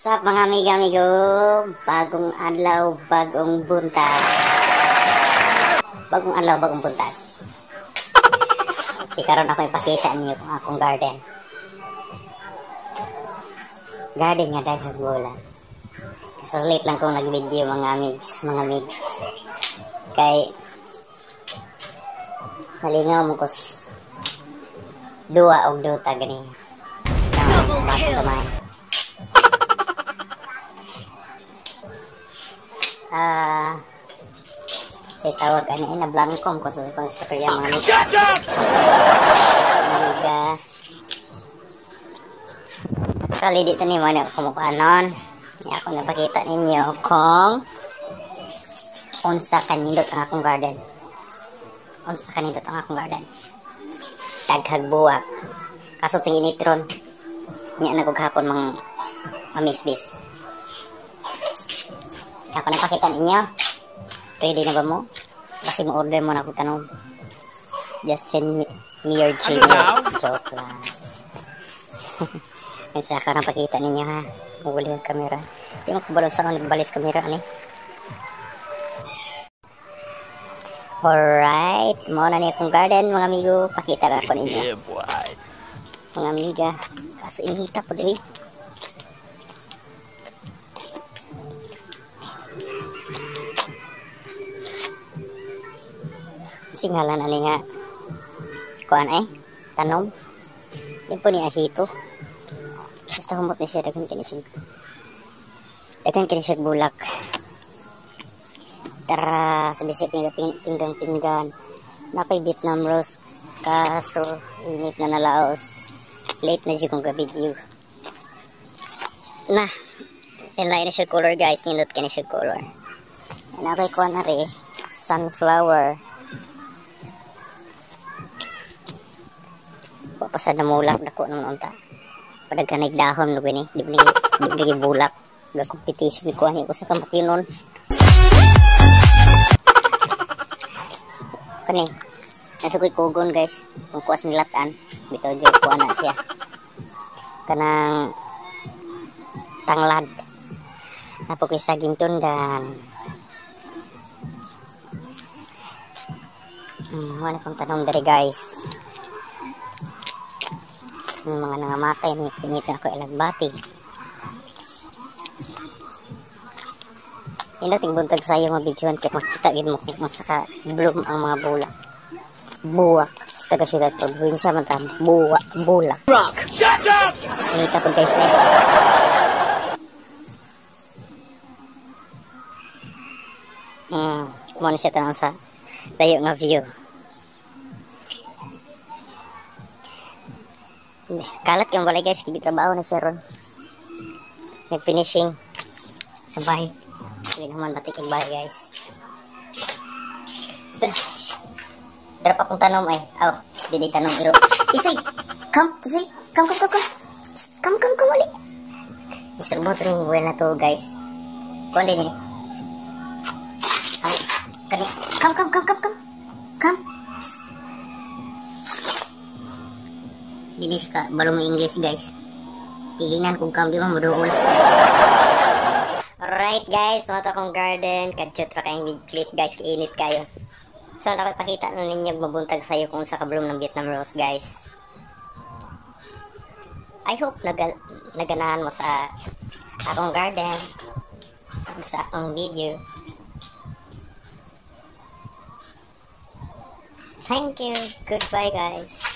Sa mga amiga-amigo, bagong adlaw, bagong buntag. Bagong adlaw, bagong buntag. Okay, karon ako ipakita niyo kung akong garden. Garden nga daghang bola. Kasalit lang kung nag-video mga mig. Kay malingaw mo kus dua og duta gani. Double kill. Saya tawag na blangkom ko sa istorya mga amiga. Actually dito ni mo na kumukuhanon. Ako napakita ninyo kung unsa kanindot ang akong garden. Unsa kanindot ang akong garden. Daghag buwak. Kaso tinginitron. Nya nagughapon mga amisbis. Ako napakita ninyo. Ready na ba mo? Kasi mo-order mo na akong tanong. Just send me your Gmail. Joke lang. Kasi ako napakita ninyo ha. Muli ang camera. Di mo kabalo sa ako nagbalis camera ani. Alright. Mauna niya akong garden mga amigo. Pakita na ako ninyo. Mga amiga. Kaso inhita po din. Singalan ani nga kuan tanom yan po ni ahito basta humot ni siya daghan kini siya bulak tara sa bisip nga pinggan napay Vietnam rose kaso init na nalaos late na jud kong video na tinlay na siya color guys nindot ka na siya color nakay kuan na rin sunflower pasad na mulak dako nang unta padag kanay dahon no gani di bulak ga competition ko ani ko sa kamatinon kani nasukoy kugon guys kung kuas nilatan bitaw jud ko ana siya kanang tanglad napo koy saging tundan wala pang tanong dari guys mga nangamatay ni pinitin ako ilagbati inating buntag sayo mabidyohan kaya makita gid mo kung masaka bloom ang mga buwak sa taga syudad po buwin sa mantam bulak pinita po guys kumano siya tanong sa layo nga view kalat yung balay guys, trabaho na siya ron nag-finishing sa bahay hindi naman batik yung bahay guys darap akong tanom hindi tanom pero Tisay, come ulit istorbo ito yung buwan na to guys kung din come hindi siya balong English guys tilingan kung kam di ba madugol alright guys mga akong garden kadjot ra kayong big clip guys kiinit kayo so nakapakita na ninyo mabuntag sayo kung sa kabloom ng Vietnam rose guys I hope naganahan mo sa akong garden sa akong video thank you goodbye guys.